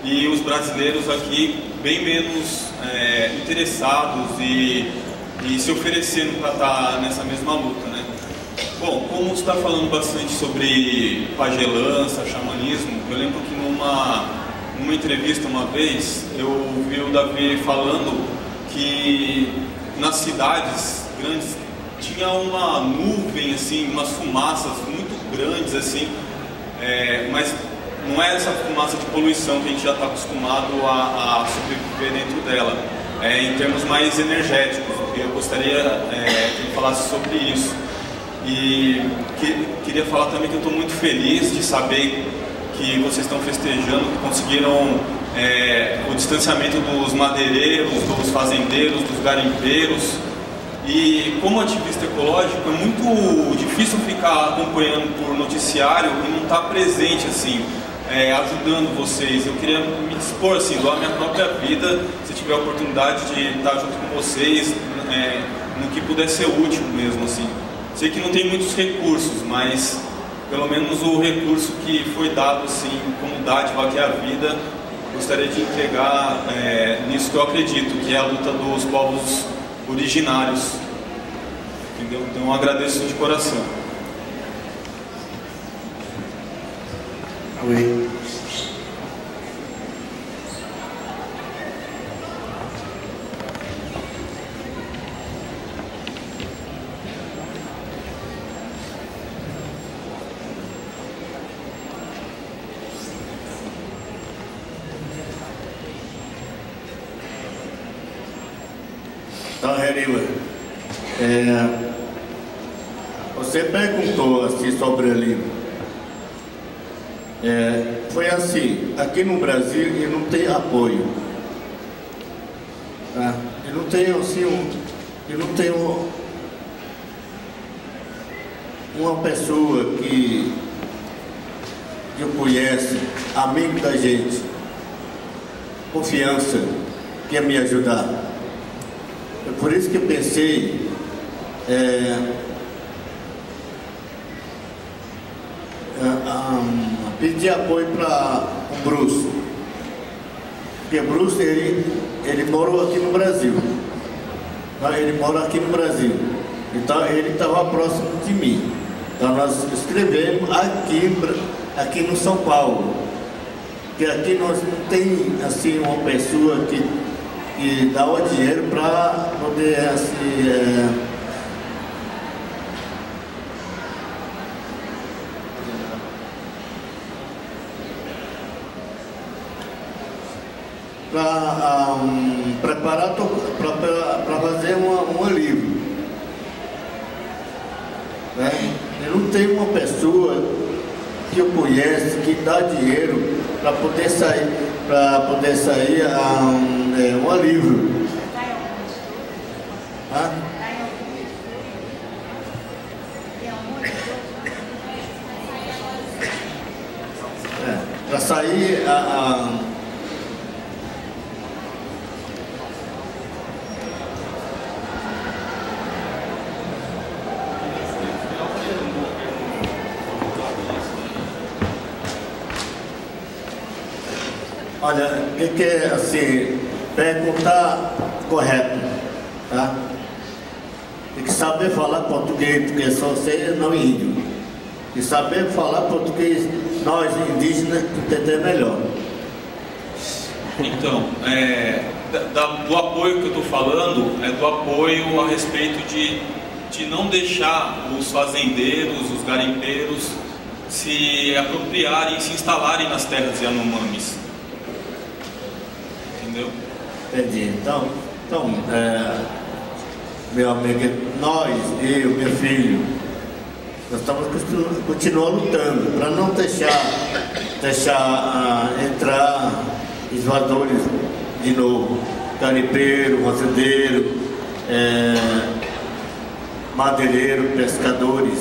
Speaker 8: e os brasileiros aqui bem menos é, interessados e, e se oferecendo para estar nessa mesma luta, né? Bom, como você está falando bastante sobre pagelança, xamanismo, eu lembro que numa, numa entrevista uma vez, eu ouvi o Davi falando que nas cidades grandes tinha uma nuvem, assim, umas fumaças muito grandes, assim, é, mas não é essa fumaça de poluição que a gente já está acostumado a, a sobreviver dentro dela, é, em termos mais energéticos. Eu gostaria é, que ele falasse sobre isso. E que, queria falar também que eu estou muito feliz de saber que vocês estão festejando, que conseguiram é, o distanciamento dos madeireiros, dos fazendeiros, dos garimpeiros. E como ativista ecológico é muito difícil ficar acompanhando por noticiário e não estar presente assim, é, ajudando vocês. Eu queria me dispor assim, doar minha própria vida, se tiver a oportunidade de estar junto com vocês, é, no que puder ser útil mesmo assim. Sei que não tem muitos recursos, mas pelo menos o recurso que foi dado assim, como dádiva que é a vida, gostaria de entregar é, nisso que eu acredito, que é a luta dos povos originários. Entendeu? Então eu agradeço de coração.
Speaker 7: Oi.
Speaker 4: Então, Heriwa, é, você perguntou assim sobre o livro. É, foi assim, aqui no Brasil ele não tem apoio. Tá? Ele não tem assim, um, ele não tem um, uma pessoa que, que eu conhece, amigo da gente, confiança, que ia me ajudar. É por isso que eu pensei é, a, a pedir apoio para o Bruce. Porque o Bruce, ele, ele morou aqui no Brasil. Ele mora aqui no Brasil. Então ele estava próximo de mim. Então nós escrevemos aqui, aqui no São Paulo. Porque aqui nós não tem assim uma pessoa que e dá o dinheiro para poder assim, é, para um, preparar para fazer um livro, né? Eu não tenho uma pessoa que eu conheço que dá dinheiro para poder sair para poder sair um, é, um livro. Hã? É, para sair a, a olha, o que é assim, perguntar correto, tá? Tem que saber falar português, porque só você não é índio. E saber falar português, nós indígenas, entender melhor.
Speaker 8: Então, é, da, do apoio que eu estou falando, é do apoio a respeito de, de não deixar os fazendeiros, os garimpeiros, se apropriarem, se instalarem nas terras Yanomamis. Entendeu?
Speaker 4: Entendi. Então, então é, meu amigo, nós, eu, meu filho, nós estamos continuando lutando para não deixar, deixar uh, entrar invasores de novo, garimpeiro, fazendeiro, é, madeireiro, pescadores.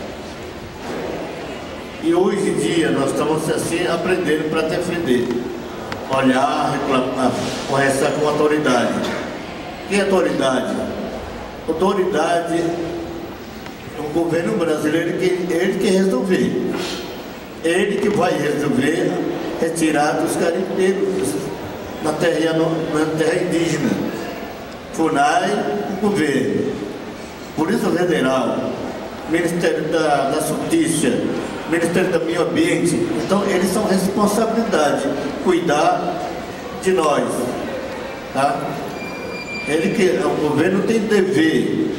Speaker 4: E hoje em dia nós estamos assim aprendendo para defender. Olhar, reclamar, conversar com a autoridade. Que autoridade? Autoridade, o governo brasileiro, que, ele que resolver. Ele que vai resolver retirar dos garimpeiros na terra, na terra indígena. FUNAI, o governo, Polícia Federal, Ministério da, da Justiça, Ministério do Meio Ambiente. Então, eles são responsabilidade cuidar de nós, tá? Ele que, o governo tem dever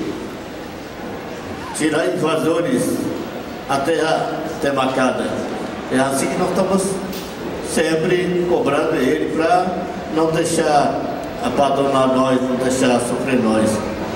Speaker 4: tirar invasores a terra demarcada. É assim que nós estamos sempre cobrando ele para não deixar abandonar nós, não deixar sofrer nós.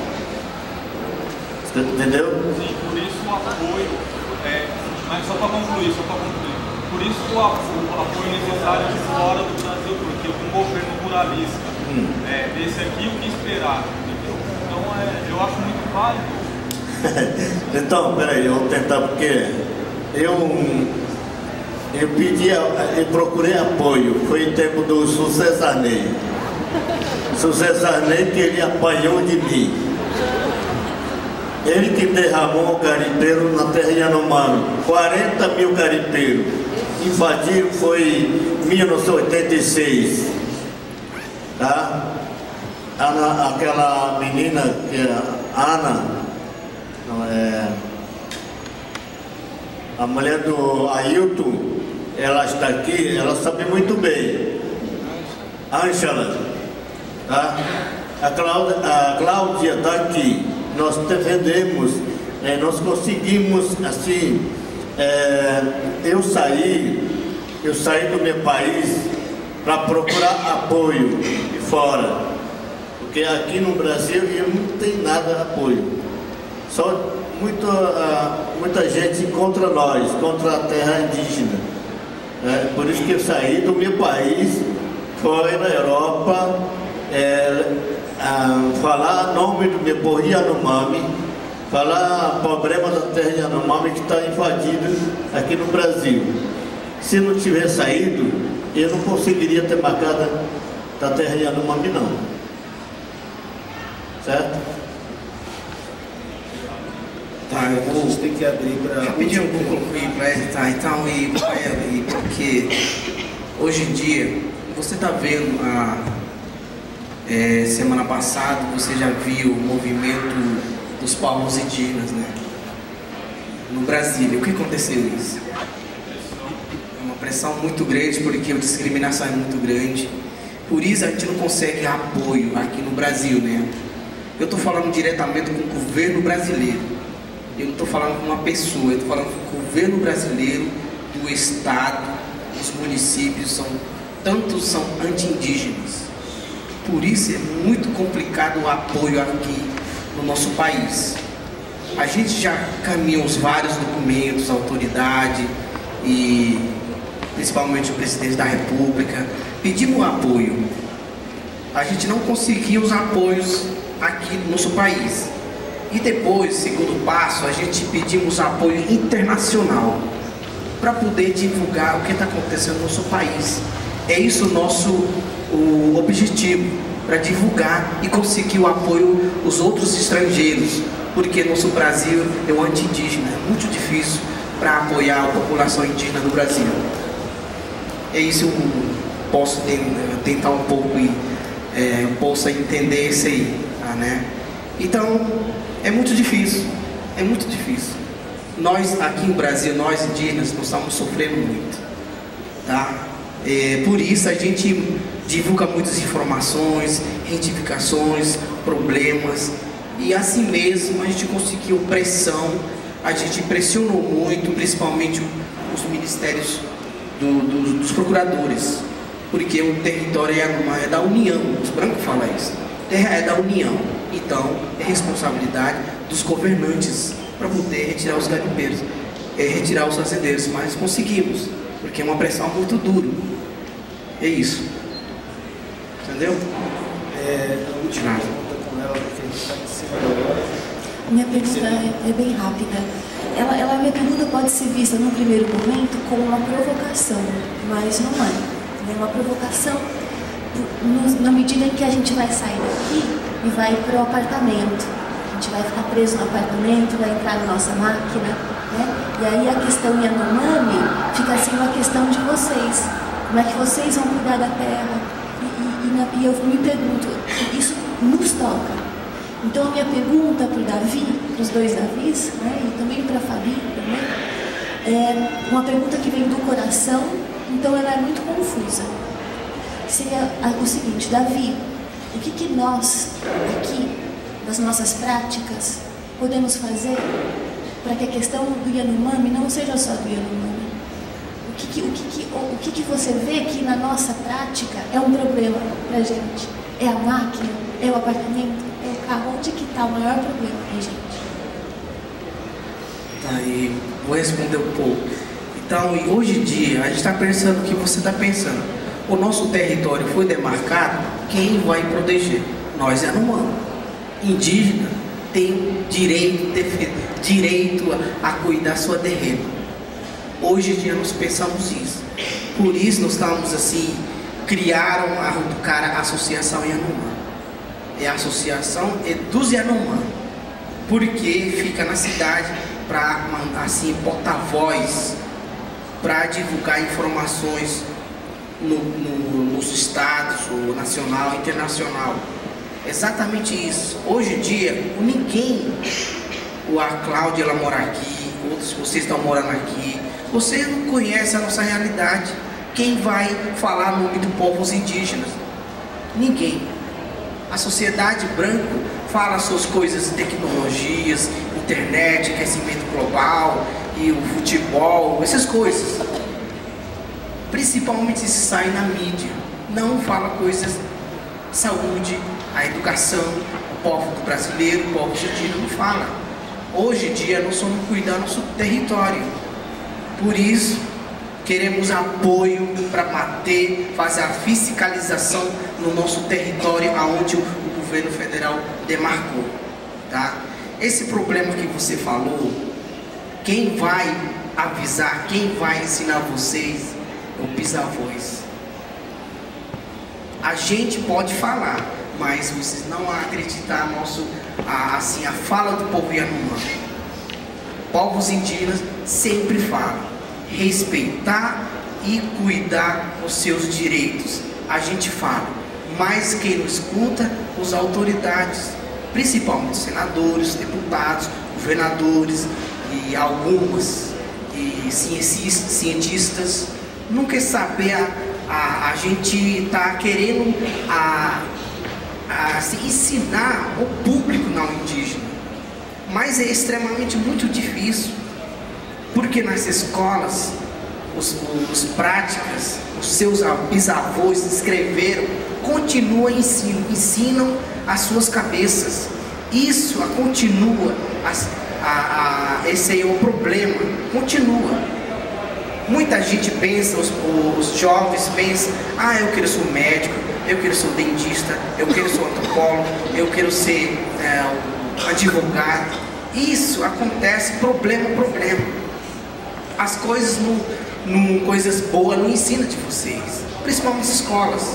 Speaker 4: Entendeu?
Speaker 8: Sim, por isso o apoio, é, mas só para concluir, só para concluir, por isso o apoio, o apoio necessário de fora do Brasil, porque um governo ruralista, hum. é, desse aqui, o que esperar, entendeu? Então é, eu acho muito válido.
Speaker 4: Então, peraí, eu vou tentar, porque eu, eu pedi, eu procurei apoio, foi em tempo do José Sarney. José Sarney, que ele apanhou de mim. Ele que derramou o garimpeiro na terra Yanomami, quarenta mil garimpeiros. Invadiram, foi em mil novecentos e oitenta e seis. Tá? Ana, aquela menina, que é Ana, não é, a mulher do Ailton, ela está aqui, ela sabe muito bem. Ângela, tá? A Cláudia, a Cláudia está aqui. Nós defendemos, é, nós conseguimos, assim, é, eu saí, eu saí do meu país para procurar apoio de fora, porque aqui no Brasil eu não tenho nada de apoio, só muito, uh, muita gente contra nós, contra a terra indígena, é, por isso que eu saí do meu país, foi na Europa, é, Uh, falar nome do meu povo Yanomami, falar problema da terra Yanomami que está invadida aqui no Brasil. Se não tivesse saído, eu não conseguiria ter marcado da terra Yanomami, não. Certo?
Speaker 7: Tá, eu vou...
Speaker 2: A gente tem que abrir para...
Speaker 7: Rapidinho eu vou concluir para ele, tá? Então, e para ele, porque hoje em dia, você está vendo a... É, semana passada você já viu o movimento dos povos indígenas, né? No Brasil. O que aconteceu isso? É uma pressão muito grande, porque a discriminação é muito grande. Por isso a gente não consegue apoio aqui no Brasil, né? Eu estou falando diretamente com o governo brasileiro. Eu não estou falando com uma pessoa, eu estou falando com o governo brasileiro, do estado, os municípios, são, tantos são anti-indígenas. Por isso é muito complicado o apoio aqui no nosso país. A gente já caminhou os vários documentos, a autoridade e principalmente o presidente da República, pedimos apoio. A gente não conseguiu os apoios aqui no nosso país. E depois, segundo passo, a gente pedimos apoio internacional para poder divulgar o que está acontecendo no nosso país. É isso o nosso o objetivo, para divulgar e conseguir o apoio dos outros estrangeiros, porque nosso Brasil é um anti-indígena, é muito difícil para apoiar a população indígena do Brasil. É isso eu posso tentar um pouco e é, possa entender isso aí, tá, né? Então, é muito difícil, é muito difícil. Nós aqui no Brasil, nós indígenas, nós estamos sofrendo muito, tá? É, por isso a gente divulga muitas informações, retificações, problemas, e assim mesmo a gente conseguiu pressão, a gente pressionou muito, principalmente os ministérios do, do, dos procuradores, porque o território é da União, os brancos falam isso, terra é da União, então é responsabilidade dos governantes para poder retirar os garimpeiros, é, retirar os fazendeiros, mas conseguimos, porque é uma pressão muito dura, é isso. Entendeu?
Speaker 2: É, a última pergunta com ela, porque a gente está em cima da hora.
Speaker 9: Minha pergunta é, é bem rápida. Ela, ela, minha pergunta pode ser vista no primeiro momento como uma provocação, mas não é. É uma provocação no, na medida em que a gente vai sair daqui e vai para o apartamento. A gente vai ficar preso no apartamento, vai entrar na nossa máquina, né? E aí a questão Yanomami fica assim uma questão de vocês. Como é que vocês vão cuidar da terra? E, e, e, na, e eu me pergunto, isso nos toca. Então a minha pergunta para o Davi, para os dois Davis, né, e também para a Fabi, também, é uma pergunta que vem do coração, então ela é muito confusa. Seria o seguinte: Davi, o que, que nós aqui, nas nossas práticas, podemos fazer para que a questão do Yanomami não seja só do Yanomami? O que, que, o que, que, o que, que você vê que na nossa prática é um problema para a gente? É a máquina? É o apartamento? É o carro? Onde que está o maior problema para a gente?
Speaker 7: Tá, e vou responder um pouco. Então, e hoje em dia, a gente está pensando o que você está pensando. O nosso território foi demarcado, quem vai proteger? Nós, Yanomami. Indígena tem direito, defe, direito a, a cuidar da sua terreno. Hoje em dia nós pensamos isso. Por isso nós estamos assim, criaram a cara a Associação Yanomami. É a associação dos Yanomami. Porque fica na cidade para assim, porta-voz, para divulgar informações no, no, nos estados, o nacional, internacional. Exatamente isso. Hoje em dia, ninguém, a Cláudia, ela mora aqui, outros vocês estão morando aqui, vocês não conhecem a nossa realidade. Quem vai falar no nome dos povos indígenas? Ninguém. A sociedade branca fala suas coisas, tecnologias, internet, aquecimento global e o futebol, essas coisas. Principalmente se sai na mídia. Não fala coisas, saúde, a educação, o povo do brasileiro, o povo indígena não fala. Hoje em dia nós somos cuidar do nosso território. Por isso, queremos apoio para bater, fazer a fiscalização no nosso território, aonde o, o governo federal demarcou. Tá? Esse problema que você falou, quem vai avisar, quem vai ensinar vocês é o bisavós. A gente pode falar, mas vocês não vão acreditar nosso, a, assim, a fala do povo Yanomami. Povos indígenas sempre falam, respeitar e cuidar dos seus direitos. A gente fala, mas quem não escuta, as autoridades, principalmente senadores, deputados, governadores e algumas e cientistas, cientistas não quer saber. A, a, a gente está querendo a, a, assim, ensinar o público não indígena, mas é extremamente muito difícil, porque nas escolas, os, os práticas, os seus bisavós escreveram, continuam ensinam, ensinam as suas cabeças. Isso a, continua, a, a, a, esse é o problema, continua. Muita gente pensa, os, os jovens pensam, ah, eu quero ser médico, eu quero ser dentista, eu quero ser antropólogo, eu quero ser é, advogado. Isso acontece, problema, problema. As coisas, não, não, coisas boas não ensinam de vocês, principalmente as escolas.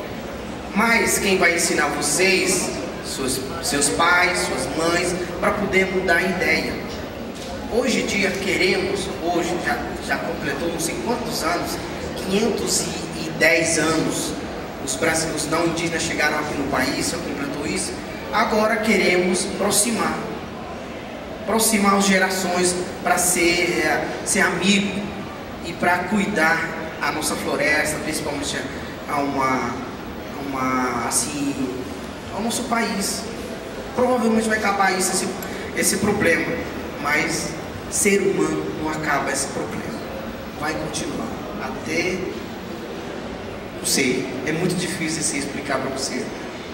Speaker 7: Mas quem vai ensinar vocês, seus, seus pais, suas mães, para poder mudar a ideia. Hoje em dia queremos, hoje já, já completou não sei quantos anos, quinhentos e dez anos, os brasileiros não indígenas chegaram aqui no país, já completou isso. Agora queremos aproximar, aproximar as gerações para ser, é, ser amigo e para cuidar a nossa floresta, principalmente a uma, uma assim, ao nosso país. Provavelmente vai acabar isso, esse, esse problema, mas ser humano não acaba esse problema, vai continuar até, não sei, é muito difícil assim explicar para você.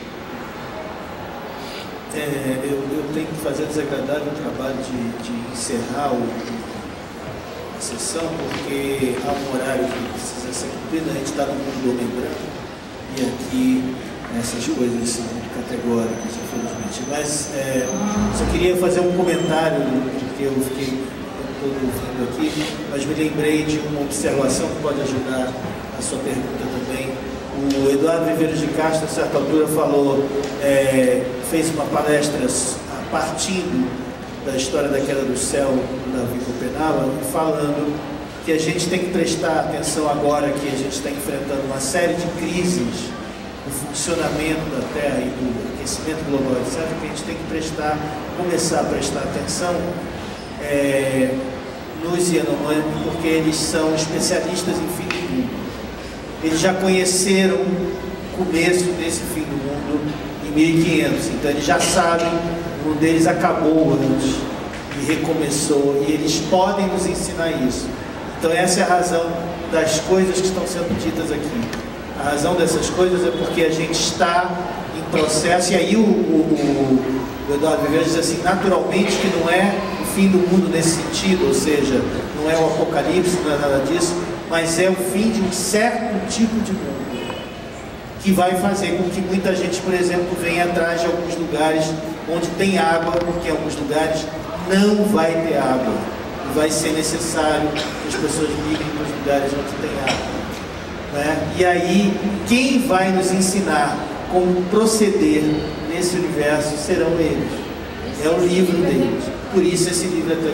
Speaker 2: É, eu, eu tenho que fazer desagradável o trabalho de, de encerrar o, a sessão, porque há um horário que precisa ser cumprido, a gente está no mundo do homem branco e aqui essas coisas são muito categóricas, infelizmente. Mas é, só queria fazer um comentário, porque eu fiquei todo ouvindo aqui, mas me lembrei de uma observação que pode ajudar a sua pergunta também. O Eduardo Viveiros de Castro, a certa altura, falou, é, fez uma palestra partindo da história da queda do céu do Davi Copenau, falando que a gente tem que prestar atenção agora que a gente está enfrentando uma série de crises do funcionamento da Terra e do aquecimento global, etcétera, que a gente tem que prestar, começar a prestar atenção é, nos Yanomami, porque eles são especialistas em fim do mundo. Eles já conheceram o começo desse fim do mundo em mil e quinhentos, então eles já sabem, o mundo deles acabou antes e recomeçou, e eles podem nos ensinar isso. Então essa é a razão das coisas que estão sendo ditas aqui. A razão dessas coisas é porque a gente está em processo, e aí o, o, o Eduardo Viveiro diz assim, naturalmente que não é o fim do mundo nesse sentido, ou seja, não é o apocalipse, não é nada disso, mas é o fim de um certo tipo de mundo, que vai fazer com que muita gente, por exemplo, venha atrás de alguns lugares onde tem água, porque em alguns lugares não vai ter água, e vai ser necessário que as pessoas migrem para os lugares onde tem água. Né? E aí, quem vai nos ensinar como proceder nesse universo serão eles. É o livro deles. Por isso esse livro é tão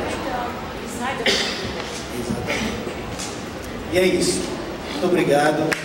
Speaker 2: importante. Exatamente. E é isso. Muito obrigado.